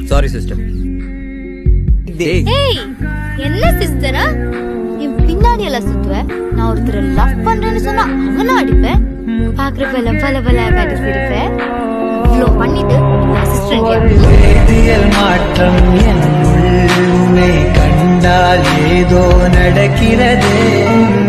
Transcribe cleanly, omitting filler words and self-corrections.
Sorry sister. ஏய் என்ன சிஸ்டரா என் பின்னாடி எல்லாம் சுத்துவ? நான் ஒருத்தரை லவ் பண்றேன்னு சொன்னா அவனும் அடிப்பேன், பாக்குறப்ப எல்லாம் பல பல காட்டி சிரிப்பேன். இவ்வளோ பண்ணிட்டு வேதியியல் மாற்றம் என்னுள்ளே கண்டால் ஏதோ நடக்கிறதே.